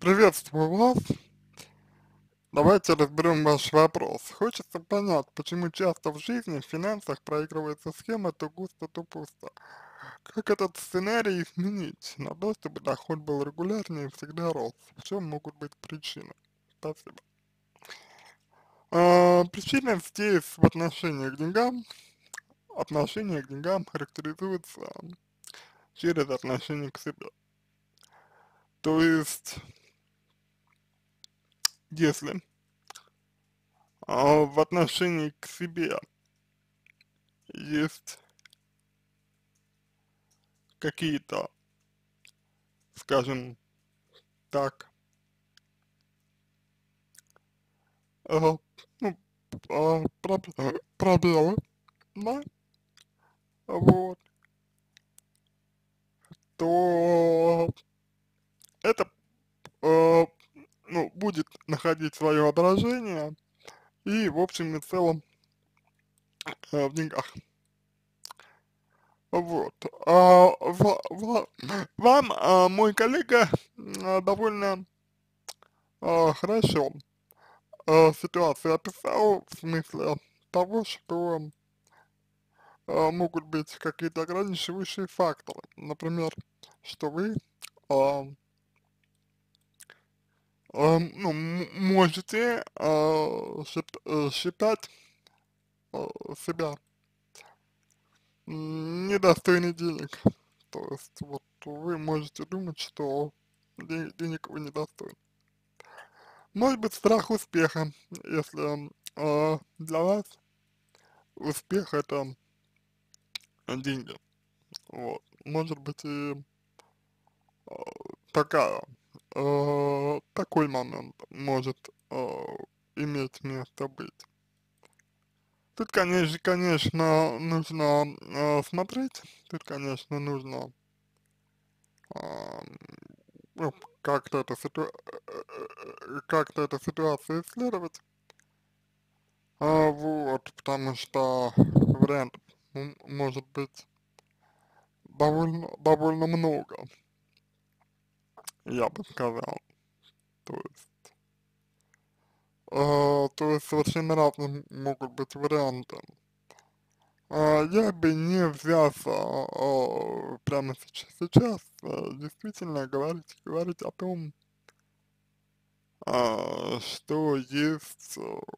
Приветствую вас. Давайте разберем ваш вопрос. Хочется понять, почему часто в жизни, в финансах проигрывается схема то густо, то пусто. Как этот сценарий изменить на то, чтобы доход был регулярнее и всегда рос? В чем могут быть причины? Спасибо. Причина здесь в отношении к деньгам. Отношение к деньгам характеризуется через отношение к себе. То есть, если в отношении к себе есть какие-то, скажем так, э, ну, пробелы, да, вот, то это, э, ну, будет находить свое отражение и, в общем и целом, в деньгах. Вот. Вам мой коллега довольно хорошо ситуацию описал в смысле того, что могут быть какие-то ограничивающие факторы. Например, что вы а, ну, можете считать себя недостойной денег. То есть вот вы можете думать, что денег вы недостойны. Может быть страх успеха, если для вас успех это деньги. Вот. Может быть и э, такая, такой момент может иметь место быть. Тут, конечно, нужно смотреть, тут, конечно, нужно ам, ну, как-то как-то эту ситуацию исследовать, вот, потому что вариантов может быть довольно много, я бы сказал, то есть совершенно разные могут быть варианты. Я бы не взялся прямо сейчас действительно говорить о том, что есть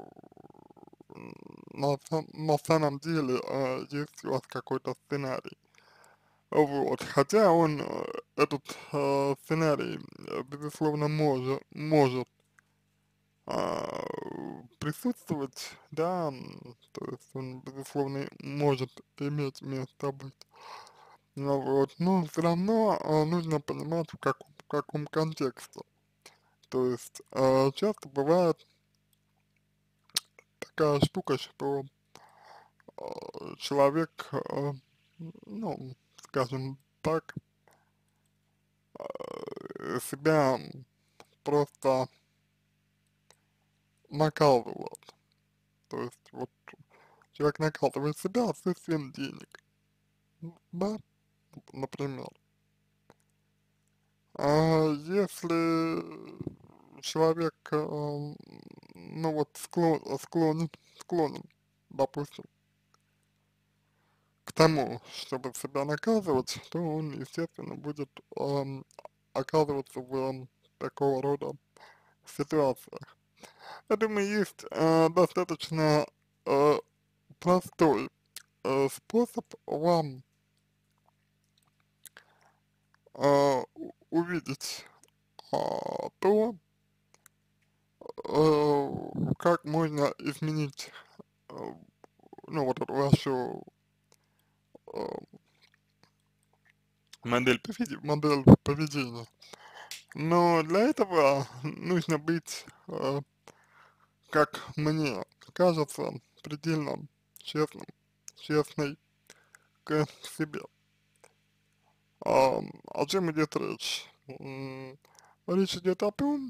на самом деле есть у вас какой-то сценарий. Вот. Хотя он, этот сценарий, безусловно, может а, присутствовать, да, то есть он, безусловно, может иметь место быть. Ну вот, но все равно нужно понимать, в каком контексте. То есть часто бывает такая штука, что человек, ну, скажем так, себя просто накалывает. То есть вот человек накалывает себя отсутствием денег, да, например. Если человек, ну вот склонен, допустим, к тому, чтобы себя наказывать, то он, естественно, будет оказываться в такого рода ситуациях. Я думаю, есть достаточно э, простой способ вам увидеть то, как можно изменить, э, ну, вот эту вашу э, модель поведения. Но для этого нужно быть, как мне кажется, предельно честным, честной к себе. О чем идет речь? Речь идет о том,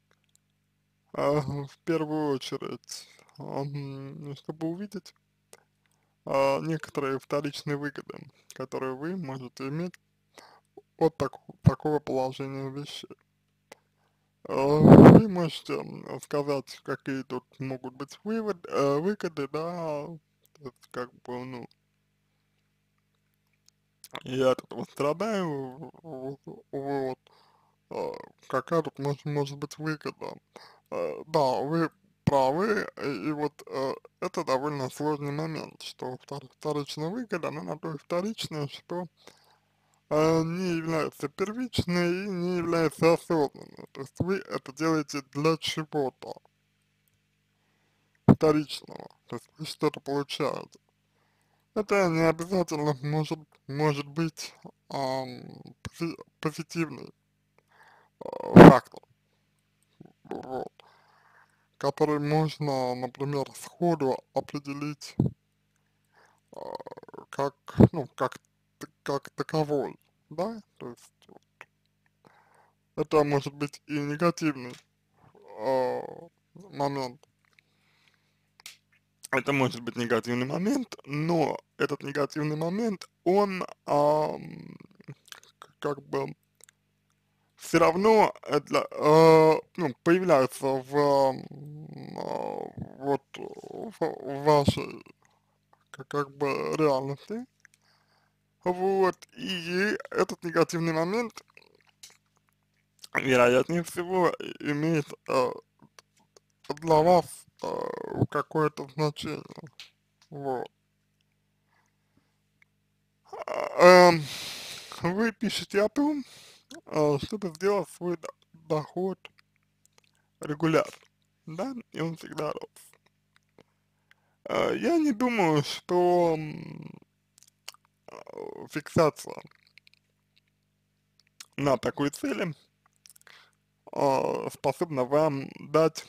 в первую очередь, чтобы увидеть некоторые вторичные выгоды, которые вы можете иметь от такого положения вещей. вы можете сказать, какие тут могут быть выгоды, да, то есть, как бы, ну, я от этого страдаю, вот, а, какая тут может быть выгода. Да, вы правы, и вот это довольно сложный момент, что вторичная выгода, она на то и вторичная, что не является первичной и не является осознанной. То есть вы это делаете для чего-то вторичного, то есть вы что-то получаете. Это не обязательно может быть позитивный фактор, вот, который можно, например, сходу определить а, как, ну, как таковой, да, то есть это может быть и негативный а, момент, это может быть негативный момент, но этот негативный момент, он как бы все равно это, ну, появляется вот в вашей как бы реальности, вот, и этот негативный момент, вероятнее всего, имеет для вас какое-то значение, вот. Эм, Вы пишете о том, чтобы сделать свой доход регулярно, да, и он всегда рос. Я не думаю, что фиксация на такой цели способна вам дать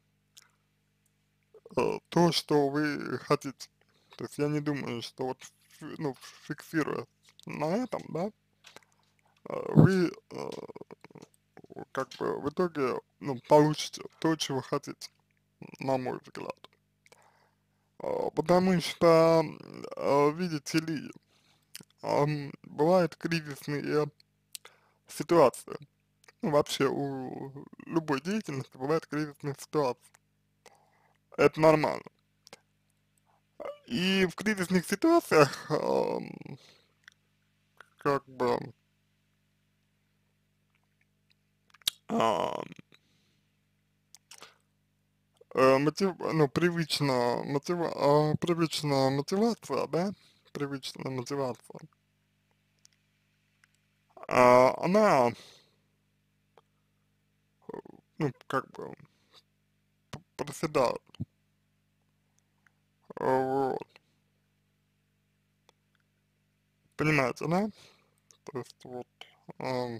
то, что вы хотите. То есть я не думаю, что вот, ну, фиксируя на этом, да, вы как бы в итоге, ну, получите то, чего хотите, на мой взгляд. Потому что, видите ли, бывают кризисные ситуации. Ну, вообще у любой деятельности бывают кризисные ситуации. Это нормально. И в кризисных ситуациях, как бы, ам, ну, привычная мотивация, да, привычная мотивация, она, ну, как бы, проседает, вот, понимаете, да? То есть вот, ам,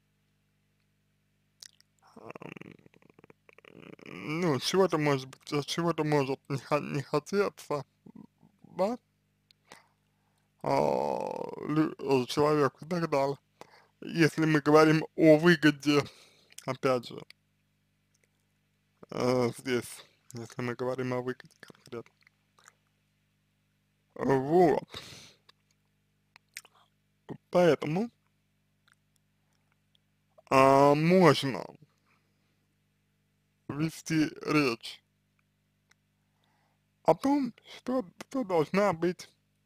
ну, чего-то может быть, чего-то может не хотеться, да, человеку и так далее. Если мы говорим о выгоде, опять же, здесь, если мы говорим о выгоде конкретно. Вот, поэтому можно вести речь о том, что должна быть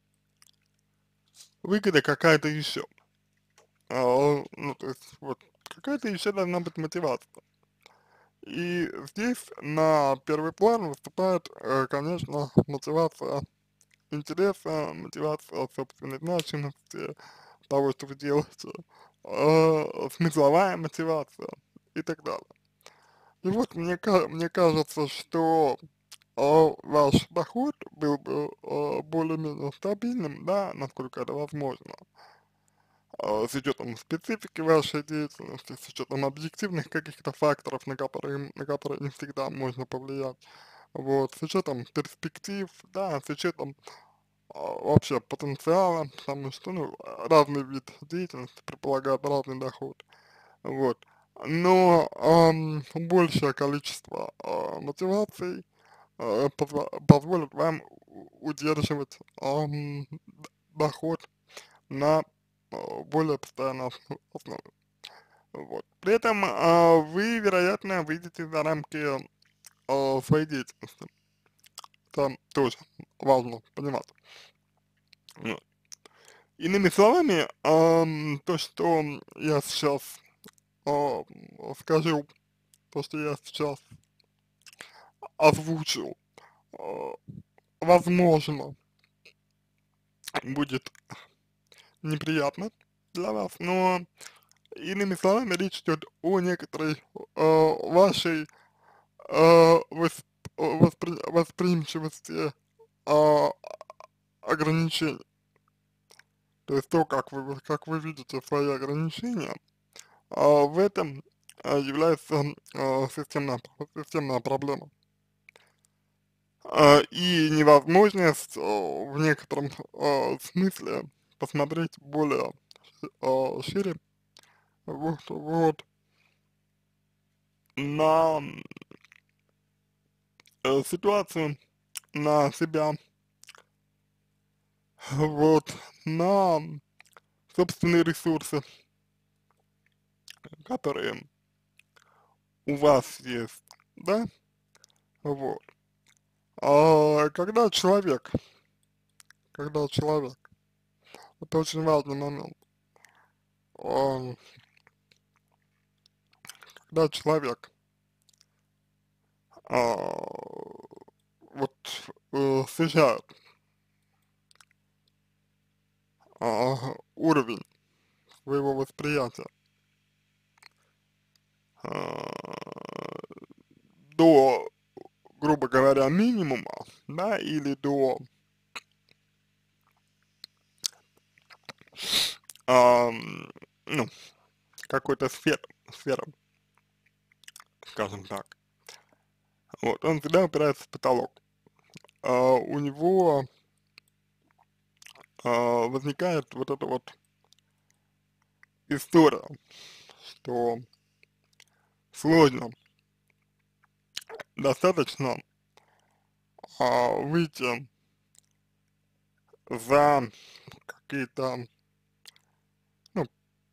выгода какая-то еще. Ну, то есть, вот, какая-то еще должна быть мотивация. И здесь на первый план выступает, конечно, мотивация интереса, мотивация собственной значимости, того, что вы делаете, смысловая мотивация и так далее. И вот мне кажется, что ваш доход был бы более-менее стабильным, да, насколько это возможно, с учетом специфики вашей деятельности, с учетом объективных каких-то факторов, на которые не всегда можно повлиять, вот, с учетом перспектив, да, с учетом вообще потенциала, потому что, ну, разный вид деятельности предполагает разный доход, вот. Но большее количество мотиваций позволит вам удерживать доход на более постоянной основе. Вот. При этом вы, вероятно, выйдете за рамки своей деятельности. Там тоже важно понимать. Вот. Иными словами, то, что я сейчас а, скажу, то, что я сейчас озвучил, а, возможно, будет неприятно для вас, но иными словами речь идет о некоторой вашей восприимчивости а, ограничений. То есть то, как вы видите свои ограничения, в этом является системная проблема. И невозможность в некотором смысле посмотреть более шире вот на ситуацию, на себя, вот, на собственные ресурсы, которые у вас есть, да, вот. Когда человек, это очень важный момент, а, когда человек а, вот снижает уровень своего восприятия а, до, грубо говоря, минимума, да, или до ну, какой-то сферы, скажем так. Вот, он всегда упирается в потолок. У него возникает вот эта вот история, что сложно достаточно выйти за какие-то, ну,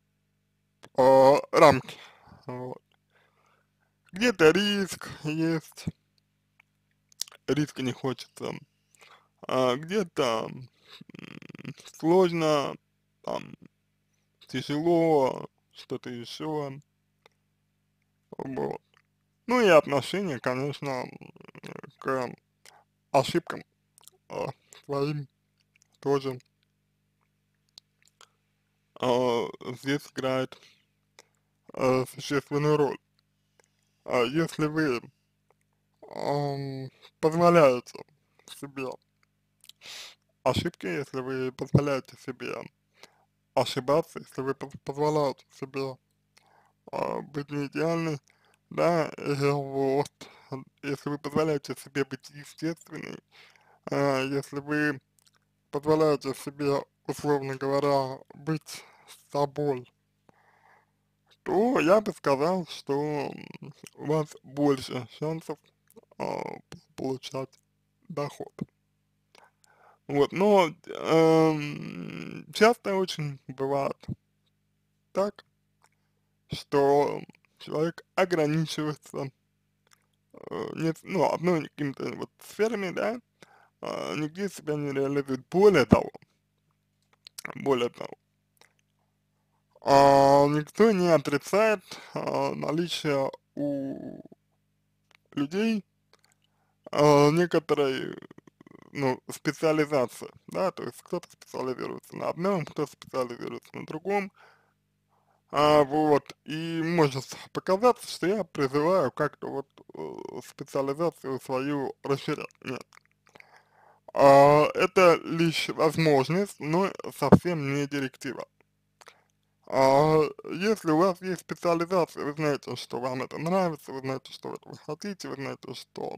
рамки. Вот. Где-то риск есть, риска не хочется, где-то сложно, там, тяжело, что-то еще, вот. Ну и отношение, конечно, к ошибкам а, своим тоже здесь играет существенную роль. Если вы позволяете себе ошибки, если вы позволяете себе ошибаться, если вы позволяете себе быть не идеальной, да, вот, если вы позволяете себе быть естественной, если вы позволяете себе, условно говоря, быть собой, то я бы сказал, что у вас больше шансов а, получать доход. Вот, но часто очень бывает так, что человек ограничивается нет, ну, одной какими-то вот сферами, да, нигде себя не реализует. Более того, никто не отрицает наличие у людей некоторой, ну, специализации, да, то есть кто-то специализируется на одном, кто-то специализируется на другом, вот, и может показаться, что я призываю как-то вот специализацию свою расширять. Нет. Это лишь возможность, но совсем не директива. Если у вас есть специализация, вы знаете, что вам это нравится, вы знаете, что вы хотите, вы знаете,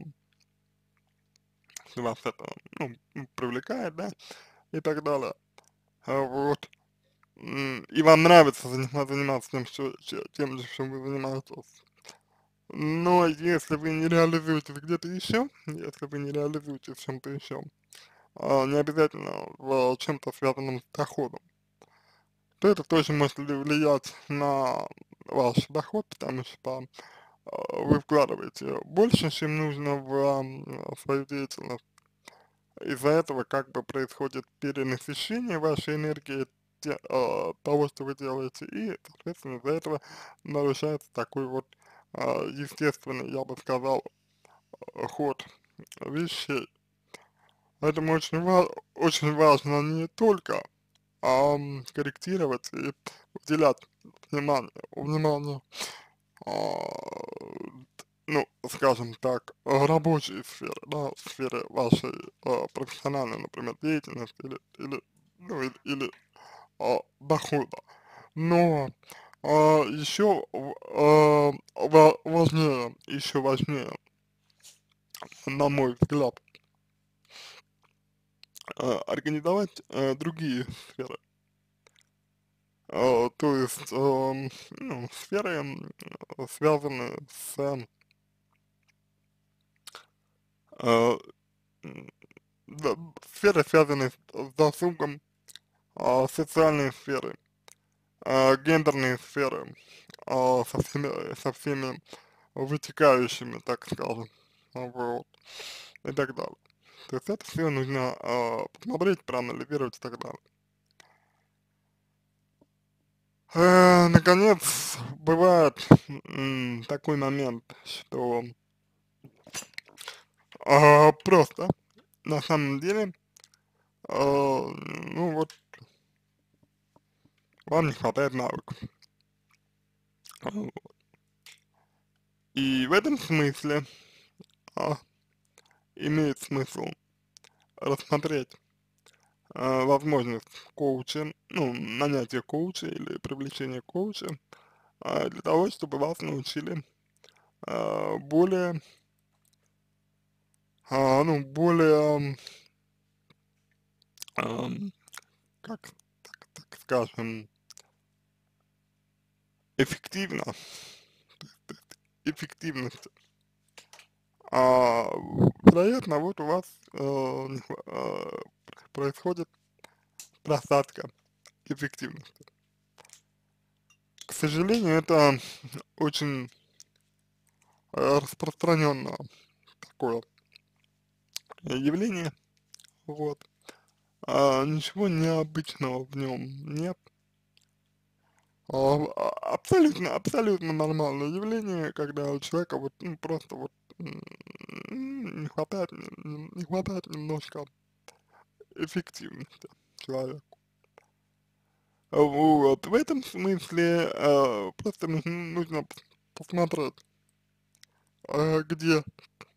что вас это, ну, привлекает, да, и так далее. Вот. И вам нравится заниматься тем, тем, чем вы занимаетесь. Но если вы не реализуетесь где-то еще, если вы не реализуетесь в чем-то еще, не обязательно в чем-то связанном с доходом, то это тоже может влиять на ваш доход, потому что вы вкладываете больше, чем нужно в свою деятельность. Из-за этого как бы происходит перенасыщение вашей энергии, того, что вы делаете, и, соответственно, из-за этого нарушается такой вот естественный, я бы сказал, ход вещей. Поэтому очень важно не только корректировать и уделять внимание, а, ну, скажем так, рабочей сферы, да, сфере вашей профессиональной, например, деятельности ну, или дохода. Но еще важнее, на мой взгляд, организовать другие сферы. То есть, ну, сферы, связанные с э, м, да, сферы, связанные с досугом, социальные сферы, гендерные сферы, со всеми вытекающими, так скажем, вот, и так далее. То есть это все нужно посмотреть, проанализировать и так далее. Наконец, бывает такой момент, что просто на самом деле, ну вот, вам не хватает навыков. Вот. И в этом смысле а, имеет смысл рассмотреть возможность коуча, ну, нанятия коуча или привлечения коуча для того, чтобы вас научили более, ну, более, ам, как так скажем, эффективно, эффективность. А, Вероятно, вот у вас происходит просадка эффективности. К сожалению, это очень распространенное такое явление, вот. Ничего необычного в нем нет. Абсолютно нормальное явление, когда у человека вот, ну, просто вот не хватает немножко эффективности человеку. Вот, в этом смысле просто нужно посмотреть, где,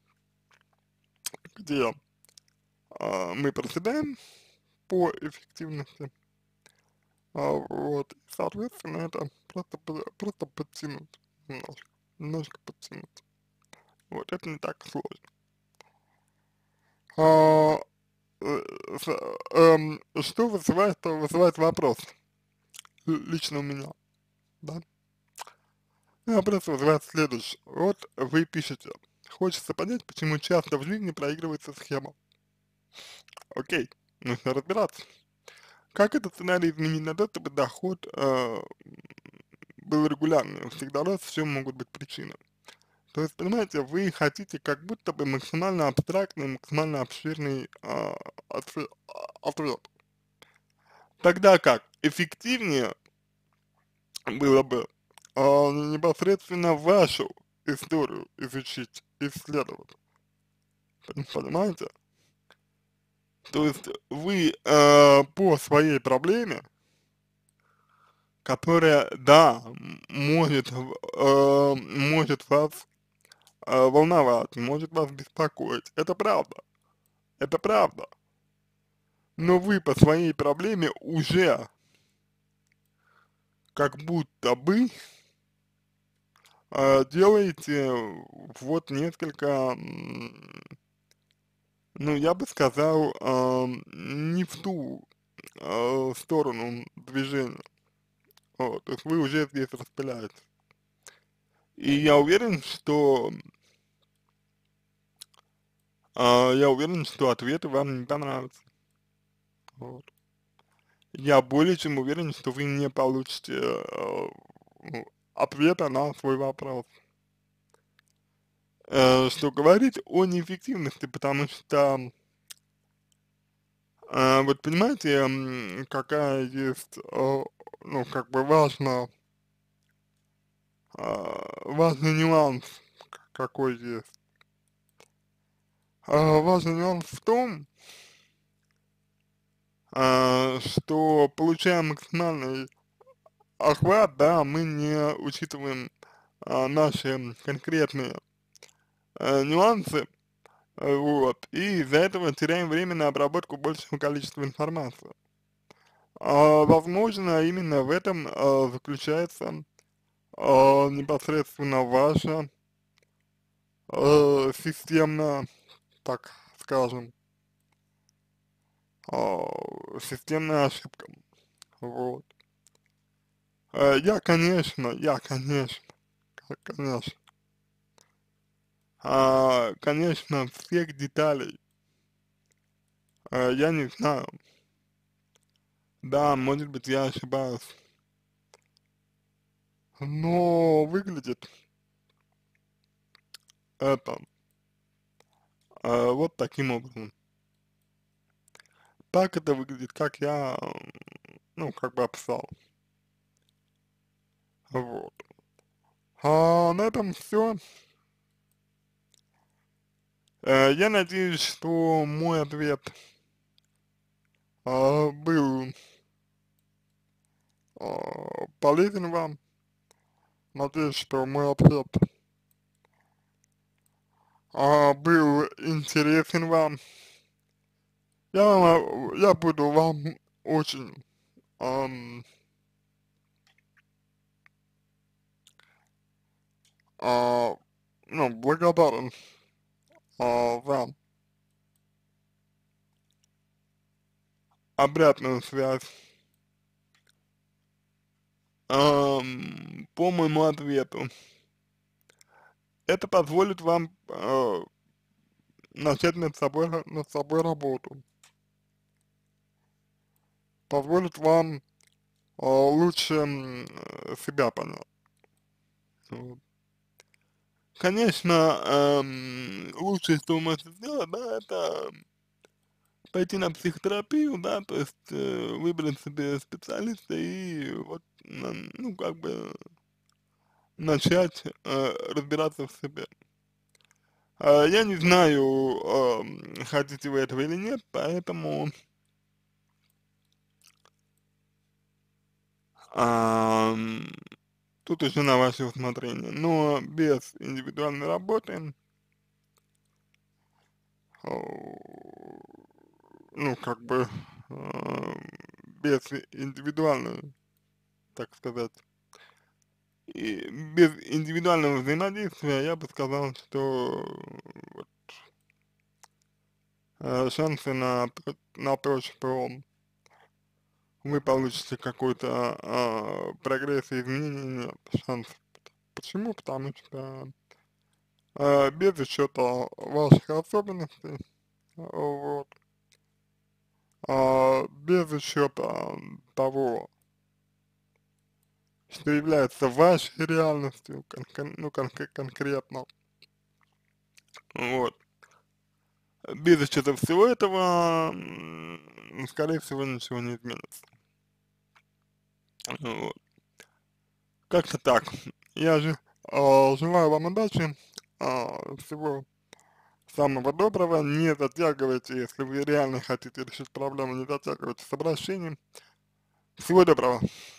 где мы проседаем по эффективности, вот, и, соответственно, это просто подтянуть немножко подтянуть. Вот, это не так сложно. А, что вызывает вопрос лично у меня, да? Вопрос вызывает следующий. Вот вы пишете, хочется понять, почему часто в жизни проигрывается схема. Окей, нужно разбираться. Как этот сценарий изменить на то, чтобы доход был регулярный? Всегда раз в чем могут быть причины. То есть, понимаете, вы хотите как будто бы максимально абстрактный, максимально обширный ответ. Тогда как эффективнее было бы непосредственно вашу историю изучить, исследовать. Понимаете? То есть вы по своей проблеме, которая, да, может вас волновать, может вас беспокоить, это правда. Но вы по своей проблеме уже как будто бы делаете вот несколько, ну, я бы сказал, не в ту сторону движения. Вот, то есть вы уже здесь распыляете. И я уверен, что ответы вам не понравятся. Вот. Я более чем уверен, что вы не получите ответа на свой вопрос. Что говорит о неэффективности, потому что, вот понимаете, какая есть, ну, как бы важный нюанс, какой есть. Важный нюанс в том, что получая максимальный охват, да, мы не учитываем наши конкретные нюансы, вот, и из-за этого теряем время на обработку большего количества информации. Возможно, именно в этом заключается непосредственно ваша системная, так скажем, системная ошибка. Вот. Конечно, конечно, всех деталей я не знаю. Да, может быть, я ошибаюсь, но выглядит это вот таким образом. Так это выглядит, как я, ну, как бы описал. Вот. На этом все. Я надеюсь, что мой ответ был полезен вам. Надеюсь, что мой ответ был интересен вам. Я буду вам очень ам, а, ну, благодарен за обратную связь по моему ответу. Это позволит вам начать над собой работу, позволит вам лучше себя понять. Вот. Конечно, лучшее, что вы можете сделать, да, это пойти на психотерапию, да, то есть выбрать себе специалиста и вот, ну, как бы начать разбираться в себе. Я не знаю, хотите вы этого или нет, поэтому ам, тут уже на ваше усмотрение. Но без индивидуальной работы, ну, как бы, а, без индивидуальной, так сказать, и без индивидуального взаимодействия, я бы сказал, что вот, шансы на то, что вы получите какой-то прогресс и изменения, нет шансов. Почему? Потому что без учета ваших особенностей, вот, без учета того, что является вашей реальностью, ну, конкретно, вот, без учета всего этого, скорее всего, ничего не изменится. Вот. Как-то так. Я же желаю вам удачи, всего самого доброго, не затягивайте, если вы реально хотите решить проблему, не затягивайте с обращением. Всего доброго.